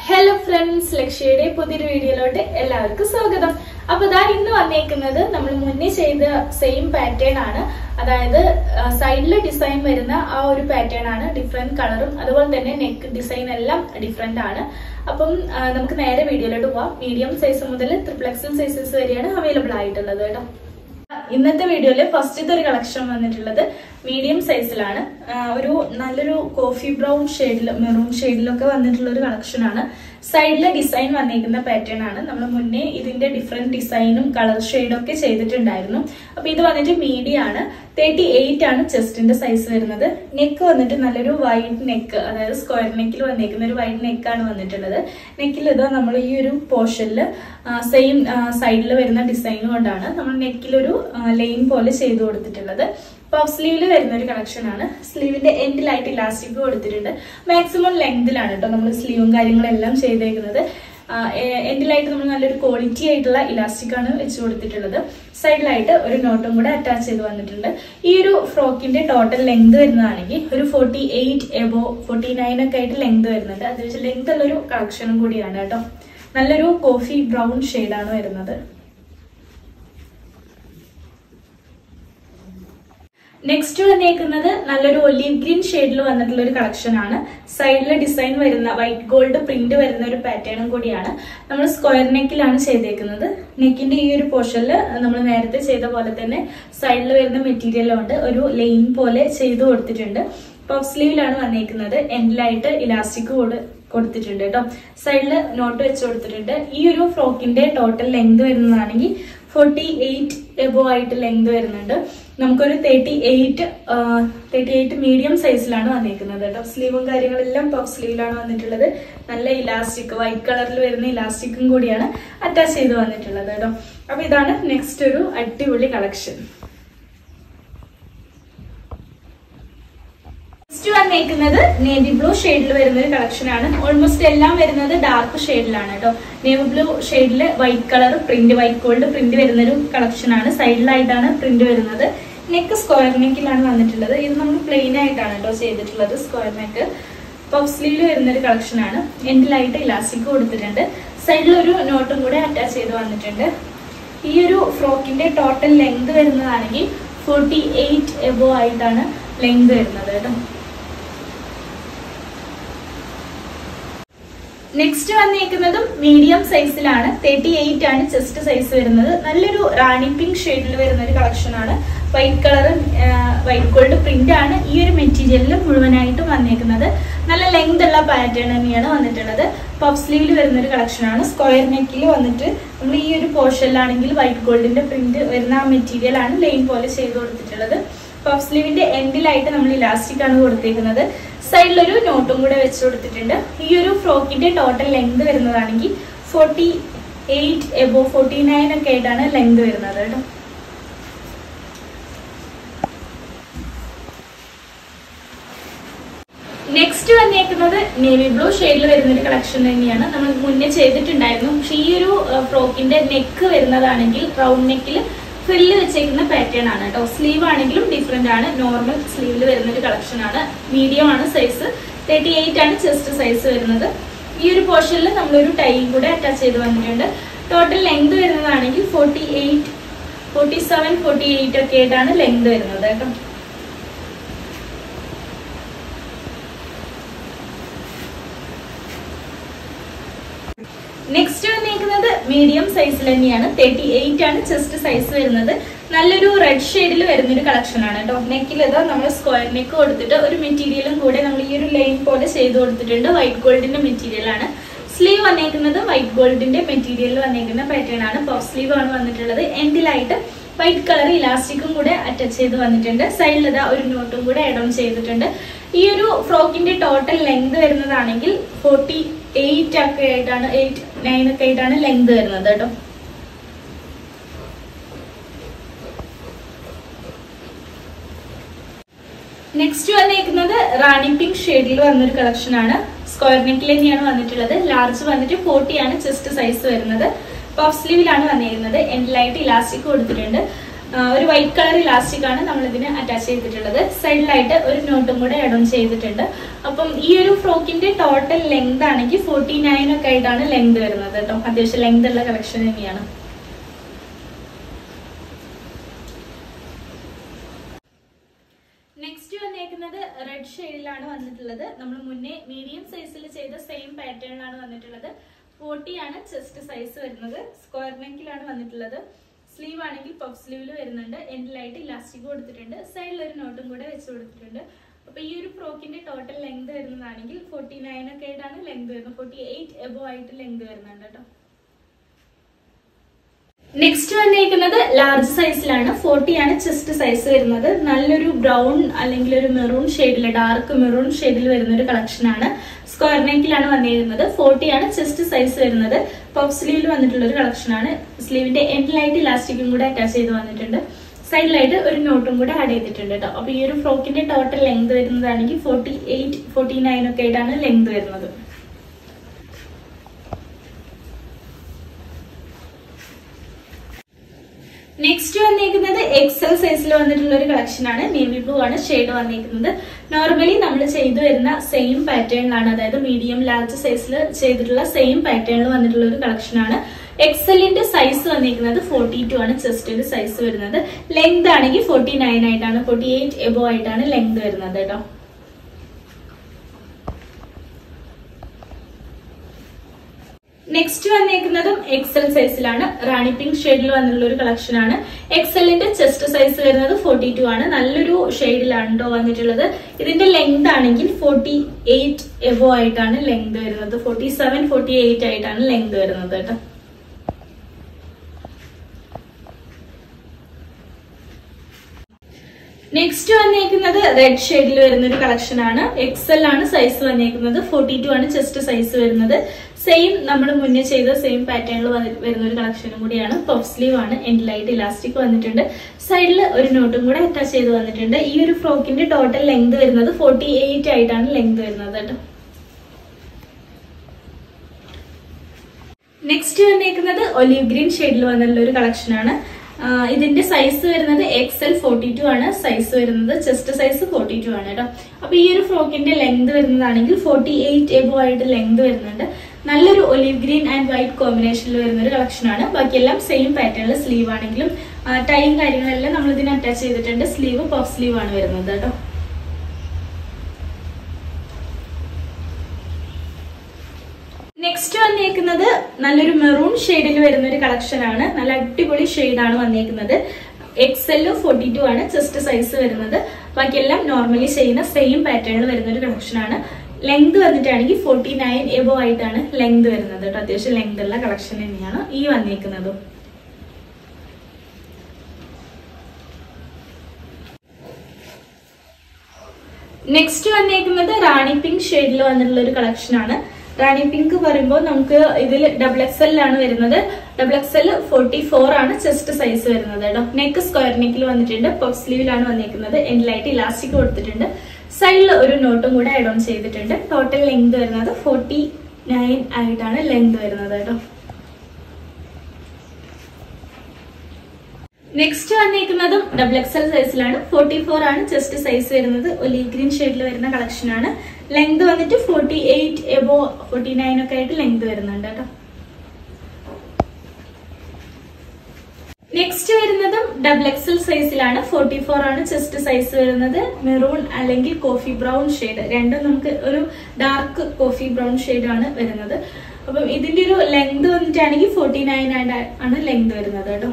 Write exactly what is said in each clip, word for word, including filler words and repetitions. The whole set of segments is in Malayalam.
ഹലോ ഫ്രണ്ട്സ്, ലക്ഷ്യയുടെ പുതിയൊരു വീഡിയോയിലോട്ട് എല്ലാവർക്കും സ്വാഗതം. അപ്പൊ ഇതാ ഇന്ന് വന്നേക്കുന്നത് നമ്മൾ മുന്നേ ചെയ്ത സെയിം പാറ്റേൺ ആണ്. അതായത് സൈഡില് ഡിസൈൻ വരുന്ന ആ ഒരു പാറ്റേൺ ആണ്. ഡിഫറെന്റ് കളറും അതുപോലെ തന്നെ നെക്ക് ഡിസൈൻ എല്ലാം ഡിഫറെന്റ് ആണ്. അപ്പം നമുക്ക് നേരെ വീഡിയോയിലോട്ട് പോവാം. മീഡിയം സൈസ് മുതൽ ട്രിപ്പിൾ എക്സൽ സൈസസ് വരെയാണ് അവൈലബിൾ ആയിട്ടുള്ളത് കേട്ടോ. ഇന്നത്തെ വീഡിയോയില് ഫസ്റ്റത്തെ ഒരു കളക്ഷൻ വന്നിട്ടുള്ളത് മീഡിയം സൈസിലാണ്. ഒരു നല്ലൊരു കോഫി ബ്രൗൺ ഷെയ്ഡിൽ മെറൂൺ ഷെയ്ഡിലൊക്കെ വന്നിട്ടുള്ള ഒരു കളക്ഷൻ ആണ്. സൈഡിലെ ഡിസൈൻ വന്നിരിക്കുന്ന പാറ്റേൺ ആണ്. നമ്മൾ മുന്നേ ഇതിന്റെ ഡിഫറെന്റ് ഡിസൈനും കളർ ഷെയ്ഡും ഒക്കെ ചെയ്തിട്ടുണ്ടായിരുന്നു. അപ്പൊ ഇത് വന്നിട്ട് മീഡിയം ആണ്. തേർട്ടി എയ്റ്റ് ആണ് ചെസ്റ്റിന്റെ സൈസ് വരുന്നത്. നെക്ക് വന്നിട്ട് നല്ലൊരു വൈഡ് നെക്ക്, അതായത് സ്ക്വയർ നെക്കിൽ വന്നിരിക്കുന്ന ഒരു വൈഡ് നെക്കാണ് വന്നിട്ടുള്ളത്. നെക്കിൽ ഇതാ നമ്മൾ ഈ ഒരു പോർഷനിൽ സെയിം സൈഡിൽ വരുന്ന ഡിസൈൻ കൊണ്ടാണ് നമ്മൾ നെക്കിലൊരു ലൈൻ പോലെ ചെയ്തു കൊടുത്തിട്ടുള്ളത്. പഫ് സ്ലീവില് വരുന്ന ഒരു കളക്ഷൻ ആണ്. സ്ലീവിന്റെ എൻഡിലായിട്ട് ഇലാസ്റ്റിക് കൊടുത്തിട്ടുണ്ട്. മാക്സിമം ലെങ്തിലാണ് കേട്ടോ നമ്മൾ സ്ലീവും കാര്യങ്ങളെല്ലാം ചെയ്തേക്കുന്നത്. എൻഡിലായിട്ട് നമ്മൾ നല്ലൊരു ക്വാളിറ്റി ആയിട്ടുള്ള ഇലാസ്റ്റിക് ആണ് വെച്ച് കൊടുത്തിട്ടുള്ളത്. സൈഡിലായിട്ട് ഒരു നോട്ടും കൂടെ അറ്റാച്ച് ചെയ്ത് വന്നിട്ടുണ്ട്. ഈ ഒരു ഫ്രോക്കിന്റെ ടോട്ടൽ ലെങ്ത് വരുന്നതാണെങ്കിൽ ഒരു forty eight above forty nine ഒക്കെ ആയിട്ട് ലെങ്ത് വരുന്നുണ്ട്. അത് വെച്ച് ലെങ്ത് ഉള്ളൊരു കളക്ഷനും കൂടിയാണ് കേട്ടോ. നല്ലൊരു കോഫി ബ്രൗൺ ഷെയ്ഡാണ് വരുന്നത്. നെക്സ്റ്റ് വന്നേക്കുന്നത് നല്ലൊരു ഒലീവ് ഗ്രീൻ ഷെയ്ഡിൽ വന്നിട്ടുള്ള ഒരു കളക്ഷൻ ആണ്. സൈഡിലെ ഡിസൈൻ വരുന്ന വൈറ്റ് ഗോൾഡ് പ്രിന്റ് വരുന്ന ഒരു പാറ്റേണും കൂടിയാണ്. നമ്മൾ സ്ക്വയർ നെക്കിലാണ് ചെയ്തേക്കുന്നത്. നെക്കിന്റെ ഈ ഒരു പോർഷനിൽ നമ്മൾ നേരത്തെ ചെയ്ത പോലെ തന്നെ സൈഡിൽ വരുന്ന മെറ്റീരിയൽ കൊണ്ട് ഒരു ലൈൻ പോലെ ചെയ്തു കൊടുത്തിട്ടുണ്ട്. പഫ് സ്ലീവിലാണ് വന്നേക്കുന്നത്. എൻഡിലായിട്ട് ഇലാസ്റ്റിക് കൂടെ കൊടുത്തിട്ടുണ്ട് കേട്ടോ. സൈഡില് നോട്ട് വെച്ച് കൊടുത്തിട്ടുണ്ട്. ഈ ഒരു ഫ്രോക്കിന്റെ ടോട്ടൽ ലെങ്ത് വരുന്നതാണെങ്കിൽ ഫോർട്ടി എയ്റ്റ് എബോ ആയിട്ട് ലെങ്ത് വരുന്നുണ്ട്. നമുക്കൊരു thirty eight thirty eight medium സൈസിലാണ് വന്നിരിക്കുന്നത് കേട്ടോ. സ്ലീവും കാര്യങ്ങളെല്ലാം പഫ് സ്ലീവിലാണ് വന്നിട്ടുള്ളത്. നല്ല ഇലാസ്റ്റിക് വൈറ്റ് കളറിൽ വരുന്ന ഇലാസ്റ്റിക്കും കൂടിയാണ് അറ്റാച്ച് ചെയ്ത് വന്നിട്ടുള്ളത് കേട്ടോ. അപ്പൊ ഇതാണ് നെക്സ്റ്റ് ഒരു അടിപൊളി കളക്ഷൻ. നെക്സ്റ്റ് വന്നേക്കുന്നത് നേവി ബ്ലൂ ഷെയ്ഡിൽ വരുന്ന ഒരു കളക്ഷൻ ആണ്. ഓൾമോസ്റ്റ് എല്ലാം വരുന്നത് ഡാർക്ക് ഷെയ്ഡിലാണ് കേട്ടോ. നേവി ബ്ലൂ ഷെയ്ഡില് white colour print, white gold print വരുന്ന ഒരു കളക്ഷൻ ആണ്. സൈഡിലായിട്ടാണ് പ്രിന്റ് വരുന്നത്. നെക്ക് സ്ക്വയർ നെക്കിലാണ് വന്നിട്ടുള്ളത്. ഇത് നമ്മൾ പ്ലെയിൻ ആയിട്ടാണ് കേട്ടോ ചെയ്തിട്ടുള്ളത്. സ്ക്വയർ നെക്ക് പഫ് സ്ലീവിൽ വരുന്ന ഒരു കളക്ഷൻ ആണ്. എൻഡിലായിട്ട് ഇലാസ്റ്റിക് കൊടുത്തിട്ടുണ്ട്. സൈഡിൽ ഒരു നോട്ടും കൂടെ അറ്റാച്ച് ചെയ്ത് വന്നിട്ടുണ്ട്. ഈ ഒരു ഫ്രോക്കിന്റെ ടോട്ടൽ ലെങ്ത് വരുന്നതാണെങ്കിൽ ഫോർട്ടി എയ്റ്റ് എബോ ആയിട്ടാണ് ലെങ്ത് വരുന്നത് കേട്ടോ. നെക്സ്റ്റ് വന്നേക്കുന്നതും മീഡിയം സൈസിലാണ്. തേർട്ടി എയ്റ്റ് ആണ് ചെസ്റ്റ് സൈസ് വരുന്നത്. നല്ലൊരു റാണി പിങ്ക് ഷെയ്ഡിൽ വരുന്ന ഒരു കളക്ഷൻ ആണ്. White colour white gold print ആണ് ഈ ഒരു മെറ്റീരിയലിൽ മുഴുവനായിട്ടും വന്നേക്കുന്നത്. നല്ല ലെങ്ത് ഉള്ള പാറ്റേൺ തന്നെയാണ് വന്നിട്ടുള്ളത്. പഫ് സ്ലീവിൽ വരുന്ന ഒരു കളക്ഷൻ ആണ്. സ്ക്വയർ നെക്കിൽ വന്നിട്ട് നമ്മൾ ഈ ഒരു പോർഷനിലാണെങ്കിൽ വൈറ്റ് ഗോൾഡിന്റെ പ്രിന്റ് വരുന്ന ആ മെറ്റീരിയൽ ആണ് ലൈൻ പോലെ ചെയ്ത് കൊടുത്തിട്ടുള്ളത്. പഫ് സ്ലീവിന്റെ എൻഡിലായിട്ട് നമ്മൾ ഇലാസ്റ്റിക് ആണ് കൊടുത്തേക്കുന്നത്. സൈഡിലൊരു നോട്ടും കൂടെ വെച്ച് കൊടുത്തിട്ടുണ്ട്. ഈ ഒരു ഫ്രോക്കിന്റെ ടോട്ടൽ ലെങ്ത് വരുന്നതാണെങ്കിൽ forty eight above forty nine ഒക്കെ ആയിട്ടാണ് ലെങ്ത് വരുന്നത് കേട്ടോ. നെക്സ്റ്റ് വന്നേക്കുന്നത് നേവി ബ്ലൂ ഷെയ്ഡിൽ വരുന്നൊരു കളക്ഷൻ തന്നെയാണ്. നമ്മൾ മുന്നേ ചെയ്തിട്ടുണ്ടായിരുന്നു. പക്ഷെ ഈ ഒരു ഫ്രോക്കിന്റെ നെക്ക് വരുന്നതാണെങ്കിൽ റൗണ്ട് നെക്കിൽ ഫ്രില്ല് വെച്ചേക്കുന്ന പാറ്റേൺ ആണ് കേട്ടോ. സ്ലീവ് ആണെങ്കിലും ഡിഫറെന്റ് ആണ്. നോർമൽ സ്ലീവിൽ വരുന്ന ഒരു കളക്ഷൻ ആണ്. മീഡിയം ആണ് സൈസ്. തേർട്ടി എയ്റ്റ് ആണ് ചെസ്റ്റ് സൈസ് വരുന്നത്. ഈ ഒരു പോർഷനിൽ നമ്മളൊരു ടൈ കൂടെ അറ്റാച്ച് ചെയ്ത് വന്നിട്ടുണ്ട്. ടോട്ടൽ ലെങ്ത് വരുന്നതാണെങ്കിൽ forty eight forty seven forty eight ഒക്കെ ആയിട്ടാണ് ലെങ്ത് വരുന്നത് കേട്ടോ. നെക്സ്റ്റ് വന്നേക്കുന്നത് മീഡിയം സൈസിൽ തന്നെയാണ്. തേർട്ടി എയ്റ്റ് ആണ് ചെസ്റ്റ് സൈസ് വരുന്നത്. നല്ലൊരു റെഡ് ഷെയ്ഡിൽ വരുന്നൊരു കളക്ഷൻ ആണ് കേട്ടോ. നെക്കിൽ ഇതാ നമ്മൾ സ്ക്വയർ നെക്ക് കൊടുത്തിട്ട് ഒരു മെറ്റീരിയലും കൂടെ നമ്മൾ ഈ ഒരു ലൈൻ പോലെ ചെയ്ത് കൊടുത്തിട്ടുണ്ട്. വൈറ്റ് ഗോൾഡിന്റെ മെറ്റീരിയൽ ആണ്. സ്ലീവ് വന്നേക്കുന്നത് വൈറ്റ് ഗോൾഡിന്റെ മെറ്റീരിയലിൽ വന്നേക്കുന്ന പാറ്റേൺ ആണ്. പഫ് സ്ലീവ് ആണ് വന്നിട്ടുള്ളത്. എൻഡിലായിട്ട് വൈറ്റ് കളർ ഇലാസ്റ്റിക്കും കൂടെ അറ്റാച്ച് ചെയ്ത് വന്നിട്ടുണ്ട്. സൈഡിൽ ഇതാ ഒരു നോട്ടും കൂടെ ആഡ് ഓൺ ചെയ്തിട്ടുണ്ട്. ഈ ഒരു ഫ്രോക്കിന്റെ ടോട്ടൽ ലെങ്ത് വരുന്നതാണെങ്കിൽ ഫോർട്ടി എയ്റ്റ് ഒക്കെ ആയിട്ടാണ് എയ്റ്റ് നയൻ ഒക്കെ ആയിട്ടാണ് ലെങ്ത് വരുന്നത് കേട്ടോ. നെക്സ്റ്റ് വന്നേക്കുന്നത് റാണി പിങ്ക് ഷെയ്ഡിൽ വന്നൊരു കളക്ഷൻ ആണ്. സ്ക്വയർ നെക്കിൽ തന്നെയാണ് വന്നിട്ടുള്ളത്. ലാർജ് വന്നിട്ട് ഫോർട്ടി ആണ് ചെസ്റ്റ് സൈസ് വരുന്നത്. പഫ് സ്ലീവിലാണ് വന്നിരുന്നത്. എൻഡിലായിട്ട് ഇലാസ്റ്റിക് കൊടുത്തിട്ടുണ്ട്. ഒരു വൈറ്റ് കളർ ഇലാസ്റ്റിക് ആണ് നമ്മൾ ഇതിന് അറ്റാച്ച് ചെയ്തിട്ടുള്ളത്. സൈഡിലായിട്ട് ഒരു നോട്ടും കൂടെ ആഡ് ഓൺ ചെയ്തിട്ടുണ്ട്. അപ്പം ഈ ഒരു ഫ്രോക്കിന്റെ ടോട്ടൽ ലെങ്ത് ആണെങ്കിൽ ഫോർട്ടി നയൻ ഒക്കെ ആയിട്ടാണ് ലെങ്ത് വരുന്നത് കേട്ടോ. അത്യാവശ്യം ലെങ്ത് ഉള്ള കളക്ഷൻ തന്നെയാണ്. നെക്സ്റ്റ് വന്നേക്കുന്നത് റെഡ് ഷെയ്ഡിലാണ് വന്നിട്ടുള്ളത്. നമ്മൾ മുന്നേ മീഡിയം സൈസിൽ ചെയ്ത സെയിം പാറ്റേണിലാണ് വന്നിട്ടുള്ളത്. ഫോർട്ടി ആണ് ചെസ്റ്റ് സൈസ് വരുന്നത്. സ്ക്വയർ നെക്കിലാണ് വന്നിട്ടുള്ളത്. സ്ലീവ് ആണെങ്കിൽ പഫ് സ്ലീവിൽ വരുന്നുണ്ട്. എൻഡിലായിട്ട് ഇലാസ്റ്റിക് കൊടുത്തിട്ടുണ്ട്. സൈഡിൽ ഒരു നോട്ടും കൂടെ വെച്ച് കൊടുത്തിട്ടുണ്ട്. അപ്പൊ ഈ ഒരു ഫ്രോക്കിന്റെ ടോട്ടൽ ലെങ്ത് വരുന്നതാണെങ്കിൽ ഫോർട്ടി നയൻ ഒക്കെ ആയിട്ടാണ് ലെങ്ത് വരുന്നത്. ഫോർട്ടി എയ്റ്റ് എബോ ആയിട്ട് ലെങ്ത് വരുന്നുണ്ട് കേട്ടോ. നെക്സ്റ്റ് വന്നേക്കുന്നത് ലാർജ് സൈസിലാണ്. ഫോർട്ടി ആണ് ചെസ്റ്റ് സൈസ് വരുന്നത്. നല്ലൊരു ബ്രൗൺ അല്ലെങ്കിൽ ഒരു മെറൂൺ ഷെയ്ഡിൽ, ഡാർക്ക് മെറൂൺ ഷെയ്ഡിൽ വരുന്ന ഒരു കളക്ഷൻ ആണ്. സ്ക്വയർ നെക്കിലാണ് വന്നിരുന്നത്. ഫോർട്ടി ആണ് ചെസ്റ്റ് സൈസ് വരുന്നത്. പഫ് സ്ലീവിൽ വന്നിട്ടുള്ള ഒരു കളക്ഷൻ ആണ്. സ്ലീവിന്റെ എൻഡിലായിട്ട് ഇലാസ്റ്റിക്കും കൂടെ അറ്റാച്ച് ചെയ്ത് വന്നിട്ടുണ്ട്. സൈഡിലായിട്ട് ഒരു നോട്ടും കൂടെ ആഡ് ചെയ്തിട്ടുണ്ട് കേട്ടോ. അപ്പൊ ഈ ഒരു ഫ്രോക്കിന്റെ ടോട്ടൽ ലെങ്ത് വരുന്നതാണെങ്കിൽ ഫോർട്ടി എയ്റ്റ് ഫോർട്ടി നയൻ ഒക്കെ ആയിട്ടാണ് ലെങ്ത് വരുന്നത്. നെക്സ്റ്റ് വന്നേക്കുന്നത് എക്സൽ സൈസിൽ വന്നിട്ടുള്ള ഒരു കളക്ഷൻ ആണ്. നേവി ബ്ലൂ ആണ് ഷെയ്ഡ് വന്നേക്കുന്നത്. നോർമലി നമ്മൾ ചെയ്തു വരുന്ന സെയിം പാറ്റേണിലാണ്, അതായത് മീഡിയം ലാർജ് സൈസിൽ ചെയ്തിട്ടുള്ള സെയിം പാറ്റേണിൽ വന്നിട്ടുള്ള ഒരു കളക്ഷൻ ആണ്. എക്സലിന്റെ സൈസ് വന്നിരിക്കുന്നത് ഫോർട്ടി ടു ആണ് ചെസ്റ്റിന്റെ സൈസ് വരുന്നത്. ലെങ്ത് ആണെങ്കിൽ ഫോർട്ടി നയൻ ആയിട്ടാണ്, ഫോർട്ടി എയ്റ്റ് എബോ ആയിട്ടാണ് ലെങ്ത് വരുന്നത് കേട്ടോ. നെക്സ്റ്റ് വന്നേക്കുന്നതും എക്സൽ സൈസിലാണ്. റാണി പിങ്ക് ഷെയ്ഡിൽ വന്നിട്ടുള്ള ഒരു കളക്ഷൻ ആണ്. എക്സലിന്റെ ചെസ്റ്റ് സൈസ് വരുന്നത് ഫോർട്ടി ടു ആണ്. നല്ലൊരു ഷെയ്ഡിലാണ് കേട്ടോ വന്നിട്ടുള്ളത്. ഇതിന്റെ ലെങ്ത് ആണെങ്കിൽ ഫോർട്ടി എയ്റ്റ് എബോ ആയിട്ടാണ് ലെങ്ത് വരുന്നത്. ഫോർട്ടി സെവൻ ഫോർട്ടി എയ്റ്റ് ആയിട്ടാണ് ലെങ്ത് വരുന്നത് കേട്ടോ. നെക്സ്റ്റ് വന്നേക്കുന്നത് റെഡ് ഷെയ്ഡിൽ വരുന്ന ഒരു കളക്ഷൻ ആണ്. എക്സൽ ആണ് സൈസ് വന്നേക്കുന്നത്. ഫോർട്ടി ടു ആണ് ചെസ്റ്റ് സൈസ് വരുന്നത്. സെയിം നമ്മൾ മുന്നേ ചെയ്ത സെയിം പാറ്റേണിൽ വരുന്ന ഒരു കളക്ഷനും കൂടിയാണ്. പഫ് സ്ലീവ് ആണ്. എൻഡിലായിട്ട് ഇലാസ്റ്റിക് വന്നിട്ടുണ്ട്. സൈഡിൽ ഒരു നോട്ടും കൂടെ അറ്റാച്ച് ചെയ്ത് വന്നിട്ടുണ്ട്. ഈ ഒരു ഫ്രോക്കിന്റെ ടോട്ടൽ ലെങ്ത് വരുന്നത് ഫോർട്ടി എയ്റ്റ് ആയിട്ടാണ് ലെങ്ത് വരുന്നത് കേട്ടോ. നെക്സ്റ്റ് വന്നേക്കുന്നത് ഒലീവ് ഗ്രീൻ ഷെയ്ഡിൽ വന്നിട്ടുള്ള ഒരു കളക്ഷൻ ആണ്. ഇതിന്റെ സൈസ് വരുന്നത് എക്സൽ ഫോർട്ടി ടു ആണ് സൈസ് വരുന്നത്. ചെസ്റ്റ് സൈസ് ഫോർട്ടി ടു ആണ് കേട്ടോ. അപ്പൊ ഈ ഒരു ഫ്രോക്കിന്റെ ലെങ്ത് വരുന്നതാണെങ്കിൽ ഫോർട്ടി എയ്റ്റ് എബോ ആയിട്ട് ലെങ്ത് വരുന്നുണ്ട്. നല്ലൊരു ഒലീവ് ഗ്രീൻ ആൻഡ് വൈറ്റ് കോമ്പിനേഷനിൽ വരുന്ന ഒരു കളക്ഷൻ ആണ്. ബാക്കിയെല്ലാം സെയിം പാറ്റേണിൽ സ്ലീവ് ആണെങ്കിലും ടൈം കാര്യങ്ങളെല്ലാം നമ്മൾ ഇതിന് അറ്റാച്ച് ചെയ്തിട്ടുണ്ട്. സ്ലീവ് പഫ് സ്ലീവ് ആണ് വരുന്നത് കേട്ടോ. നെക്സ്റ്റ് വന്നേക്കുന്നത് നല്ലൊരു മെറൂൺ ഷെയ്ഡിൽ വരുന്ന ഒരു കളക്ഷൻ ആണ്. നല്ല അടിപൊളി ഷെയ്ഡാണ് വന്നേക്കുന്നത്. എക്സെല്ലും ഫോർട്ടി ടു ആണ് ചെസ്റ്റ് സൈസ് വരുന്നത്. ബാക്കിയെല്ലാം നോർമലി ചെയ്യുന്ന സെയിം പാറ്റേണിൽ വരുന്ന ഒരു കളക്ഷൻ ആണ്. ലെങ്ത് വന്നിട്ടാണെങ്കിൽ ഫോർട്ടി നയൻ എബോ ആയിട്ടാണ് ലെങ്ത് വരുന്നത് കേട്ടോ. അത്യാവശ്യം ലെങ്ത് ഉള്ള കളക്ഷൻ തന്നെയാണ് ഈ വന്നേക്കുന്നതും. നെക്സ്റ്റ് വന്നേക്കുന്നത് റാണി പിങ്ക് ഷെയ്ഡിൽ വന്നിട്ടുള്ള ഒരു കളക്ഷൻ ആണ്. റാണി പിങ്ക് പറയുമ്പോൾ നമുക്ക് ഇതിൽ ഡബിൾ എക്സെല്ലാണ് വരുന്നത്. ഡബിൾ എക്സെൽ ഫോർട്ടി ഫോർ ആണ് ചെസ്റ്റ് സൈസ് വരുന്നത് കേട്ടോ. നെക്ക് സ്ക്വയർ നെക്കിൽ വന്നിട്ടുണ്ട്. പഫ് സ്ലീവിലാണ് വന്നിരിക്കുന്നത്. എൻഡിലായിട്ട് ഇലാസ്റ്റിക് കൊടുത്തിട്ടുണ്ട്. സൈഡിൽ ഒരു നോട്ടും കൂടെ ആഡ് ഓൺ ചെയ്തിട്ടുണ്ട്. ടോട്ടൽ ലെങ്ത് വരുന്നത് ഫോർട്ടി നയൻ ആയിട്ടാണ് ലെങ്ത് വരുന്നത് കേട്ടോ. നെക്സ്റ്റ് വന്നിരിക്കുന്നതും ഡബിൾ എക്സൽ സൈസിലാണ്. ഫോർട്ടി ഫോർ ആണ് ചെസ്റ്റ് സൈസ് വരുന്നത്. ഒലീവ് ഗ്രീൻ ഷെയ്ഡിൽ വരുന്ന കളക്ഷൻ ആണ്. ലെങ്ത് വന്നിട്ട് forty eight above forty nine ഒക്കെ ആയിട്ട് ലെങ്ത് വരുന്നുണ്ട് കേട്ടോ. നെക്സ്റ്റ് വരുന്നതും ഡബിൾ എക്സൽ സൈസിലാണ്. ഫോർട്ടി ഫോർ ആണ് ചെസ്റ്റ് സൈസ് വരുന്നത്. മെറൂൺ അല്ലെങ്കിൽ കോഫി ബ്രൗൺ ഷെയ്ഡ്, രണ്ടും നമുക്ക് ഒരു ഡാർക്ക് കോഫി ബ്രൗൺ ഷെയ്ഡ് ആണ് വരുന്നത്. അപ്പം ഇതിന്റെ ഒരു ലെങ്ത് വന്നിട്ടാണെങ്കിൽ ഫോർട്ടി നയൻ ആണ് ലെങ്ത് വരുന്നത് കേട്ടോ.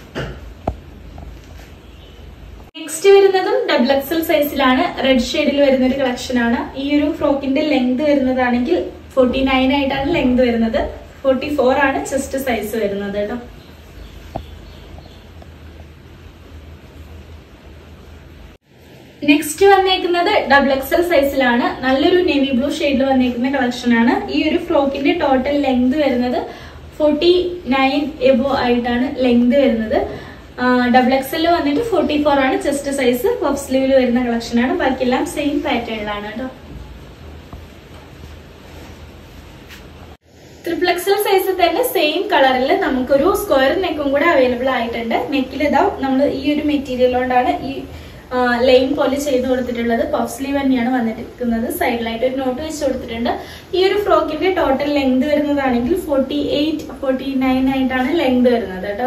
നെക്സ്റ്റ് വരുന്നതും ഡബിൾ എക്സൽ സൈസിലാണ്. റെഡ് ഷെയ്ഡിൽ വരുന്ന ഒരു കളക്ഷൻ ആണ്. ഈ ഒരു ഫ്രോക്കിന്റെ ലെങ്ത് വരുന്നതാണെങ്കിൽ ഫോർട്ടി നയൻ ആയിട്ടാണ് ലെങ്ത് വരുന്നത്. ഫോർട്ടി ഫോർ ആണ് ചെസ്റ്റ് സൈസ് വരുന്നത് കേട്ടോ. നെക്സ്റ്റ് വന്നേക്കുന്നത് ഡബിൾ എക്സൽ സൈസിലാണ്. നല്ലൊരു നേവി ബ്ലൂ ഷെയ്ഡിൽ വന്നേക്കുന്ന കളക്ഷൻ ആണ്. ഈ ഒരു ഫ്രോക്കിന്റെ ടോട്ടൽ ലെങ്ത് വരുന്നത് ഫോർട്ടി നയൻ എബോ ആയിട്ടാണ് ലെങ്ത് വരുന്നത്. ഡബിൾ എക്സൽ വന്നിട്ട് ഫോർട്ടി ഫോർ ആണ് ചെസ്റ്റ് സൈസ്. പഫ് സ്ലീവിൽ വരുന്ന കളക്ഷൻ ആണ്. ബാക്കിയെല്ലാം സെയിം പാറ്റേണിലാണ് കേട്ടോ. ട്രിപ്പിൾ എക്സൽ സൈസിൽ തന്നെ സെയിം കളറിൽ നമുക്കൊരു സ്ക്വയർ നെക്കും കൂടെ അവൈലബിൾ ആയിട്ടുണ്ട്. നെക്കിൽ ഇതാ നമ്മൾ ഈ ഒരു മെറ്റീരിയൽ കൊണ്ടാണ് ഈ ലൈൻ പോലെ ചെയ്ത് കൊടുത്തിട്ടുള്ളത്. പഫ് സ്ലീവ് തന്നെയാണ് വന്നിരിക്കുന്നത്. സൈഡിലായിട്ട് ഒരു നോട്ട് വെച്ച് കൊടുത്തിട്ടുണ്ട്. ഈ ഒരു ഫ്രോക്കിന്റെ ടോട്ടൽ ലെങ്ത് വരുന്നതാണെങ്കിൽ ഫോർട്ടി എയ്റ്റ് ഫോർട്ടി നയൻ ആയിട്ടാണ് ലെങ്ത് വരുന്നത് കേട്ടോ.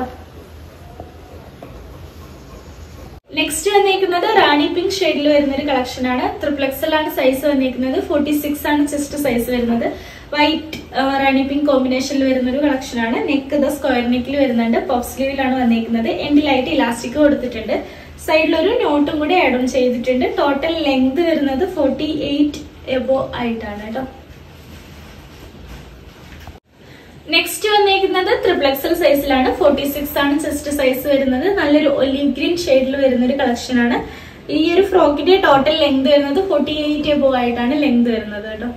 നെക്സ്റ്റ് വന്നേക്കുന്നത് റാണി പിങ്ക് ഷെയ്ഡിൽ വരുന്ന ഒരു കളക്ഷൻ ആണ്. ട്രിപ്പിൾ എക്സൽ ആണ് സൈസ് വന്നേക്കുന്നത്. ഫോർട്ടി സിക്സ് ആണ് ചെസ്റ്റ് സൈസ് വരുന്നത്. വൈറ്റ് റാണി പിങ്ക് കോമ്പിനേഷനിൽ വരുന്ന ഒരു കളക്ഷൻ ആണ്. നെക്ക് ദ സ്ക്വയർ നെക്കിൽ വരുന്നുണ്ട്. പഫ് സ്ലീവിലാണ് വന്നേക്കുന്നത്. എൻഡിലായിട്ട് ഇലാസ്റ്റിക് കൊടുത്തിട്ടുണ്ട്. സൈഡിലൊരു നോട്ടും കൂടി ആഡ് ഓൺ ചെയ്തിട്ടുണ്ട്. ടോട്ടൽ ലെങ്ത് വരുന്നത് ഫോർട്ടി എയ്റ്റ് എബോ ആയിട്ടാണ് കേട്ടോ. നെക്സ്റ്റ് വന്നേക്കുന്നത് ട്രിപ്പിൾ എക്സൽ സൈസിലാണ്. ഫോർട്ടി സിക്സ് ആണ് ചെസ്റ്റ് സൈസ് വരുന്നത്. നല്ലൊരു ഒലിവ് ഗ്രീൻ ഷെയ്ഡിൽ വരുന്ന ഒരു കളക്ഷൻ ആണ്. ഈ ഒരു ഫ്രോക്കിന്റെ ടോട്ടൽ ലെങ്ത് വരുന്നത് ഫോർട്ടി എയ്റ്റ് എബോ ആയിട്ടാണ് ലെങ്ത് വരുന്നത് കേട്ടോ.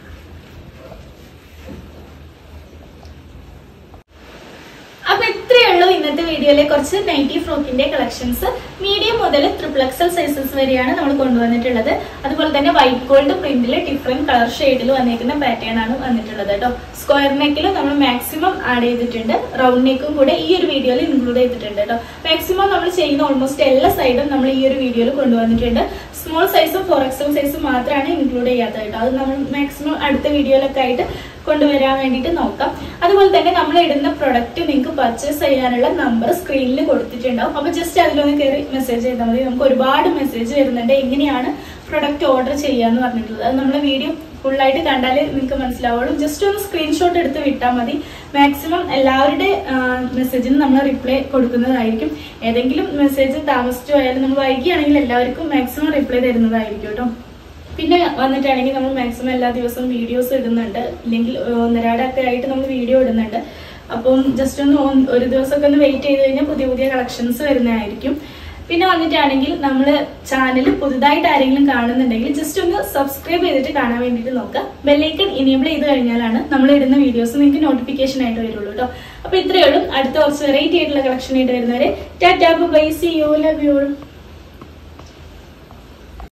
അപ്പൊ ഇത്രയേ ഉള്ളൂ ഇന്നത്തെ വീഡിയോയിലെ കുറച്ച് നൈറ്റി ഫ്രോക്കിന്റെ കളക്ഷൻസ്. മീഡിയം മുതൽ ട്രിപ്പിൾ എക്സൽ സൈസസ് വരെയാണ് നമ്മൾ കൊണ്ടുവന്നിട്ടുള്ളത്. അതുപോലെ തന്നെ വൈറ്റ് ഗോൾഡ് പ്രിന്റിൽ ഡിഫറെന്റ് കളർ ഷെയ്ഡിൽ വന്നിരിക്കുന്ന പാറ്റേൺ ആണ് വന്നിട്ടുള്ളത് കേട്ടോ. സ്ക്വയർ നെക്കിൽ നമ്മൾ മാക്സിമം ആഡ് ചെയ്തിട്ടുണ്ട്. റൗണ്ട് നെക്കും കൂടെ ഈ ഒരു വീഡിയോയിൽ ഇൻക്ലൂഡ് ചെയ്തിട്ടുണ്ട് കേട്ടോ. മാക്സിമം നമ്മൾ ചെയ്യുന്ന ഓൾമോസ്റ്റ് എല്ലാ സൈഡും നമ്മൾ ഈ ഒരു വീഡിയോയിൽ കൊണ്ടുവന്നിട്ടുണ്ട്. സ്മോൾ സൈസും ഫോർ എക്സൽ സൈസും മാത്രമാണ് ഇൻക്ലൂഡ് ചെയ്യാത്തത് കേട്ടോ. അത് നമ്മൾ മാക്സിമം അടുത്ത വീഡിയോയിലൊക്കെ ആയിട്ട് കൊണ്ടുവരാൻ വേണ്ടിയിട്ട് നോക്കാം. അതുപോലെ തന്നെ നമ്മൾ ഇടുന്ന പ്രൊഡക്റ്റ് നിങ്ങൾക്ക് പർച്ചേസ് ചെയ്യാനുള്ള നമ്പർ സ്ക്രീനിൽ കൊടുത്തിട്ടുണ്ടാവും. അപ്പൊ ജസ്റ്റ് അതിലൊന്ന് കയറി മെസ്സേജ് ചെയ്താൽ മതി. നമുക്ക് ഒരുപാട് മെസ്സേജ് വരുന്നുണ്ട് എങ്ങനെയാണ് പ്രൊഡക്റ്റ് ഓർഡർ ചെയ്യാന്ന് പറഞ്ഞിട്ടുള്ളത്. അത് നമ്മളെ വീഡിയോ ഫുള്ളായിട്ട് കണ്ടാലേ നിങ്ങൾക്ക് മനസ്സിലാവുള്ളൂ. ജസ്റ്റ് ഒന്ന് സ്ക്രീൻഷോട്ട് എടുത്ത് വിട്ടാൽ മതി. മാക്സിമം എല്ലാവരുടെ മെസ്സേജിന് നമ്മൾ റിപ്ലൈ കൊടുക്കുന്നതായിരിക്കും. ഏതെങ്കിലും മെസ്സേജ് താമസിച്ചു പോയാലും നമ്മൾ വൈകിയാണെങ്കിൽ എല്ലാവർക്കും മാക്സിമം റിപ്ലൈ തരുന്നതായിരിക്കും കേട്ടോ. പിന്നെ വന്നിട്ടാണെങ്കിൽ നമ്മൾ മാക്സിമം എല്ലാ ദിവസവും വീഡിയോസ് ഇടുന്നുണ്ട്. ഇല്ലെങ്കിൽ ഒന്നരാടൊക്കെ ആയിട്ട് നമ്മൾ വീഡിയോ ഇടുന്നുണ്ട്. അപ്പം ജസ്റ്റ് ഒന്ന് ഒരു ദിവസമൊക്കെ ഒന്ന് വെയിറ്റ് ചെയ്ത് കഴിഞ്ഞാൽ പുതിയ പുതിയ കളക്ഷൻസ് വരുന്നതായിരിക്കും. പിന്നെ വന്നിട്ടാണെങ്കിൽ നമ്മൾ ചാനൽ പുതുതായിട്ട് ആരെങ്കിലും കാണുന്നുണ്ടെങ്കിൽ ജസ്റ്റ് ഒന്ന് സബ്സ്ക്രൈബ് ചെയ്തിട്ട് കാണാൻ വേണ്ടിയിട്ട് നോക്കുക. ബെല്ലൈക്കൺ ഇനേബിൾ ചെയ്ത് കഴിഞ്ഞാലാണ് നമ്മൾ ഇടുന്ന വീഡിയോസ് നിങ്ങൾക്ക് നോട്ടിഫിക്കേഷൻ ആയിട്ട് വരുള്ളൂ കേട്ടോ. അപ്പൊ ഇത്രയേ ഉള്ളൂ. അടുത്ത കുറച്ച് വെറൈറ്റി ആയിട്ടുള്ള കളക്ഷൻ ആയിട്ട് വരുന്നവരെ tata bye see you love U.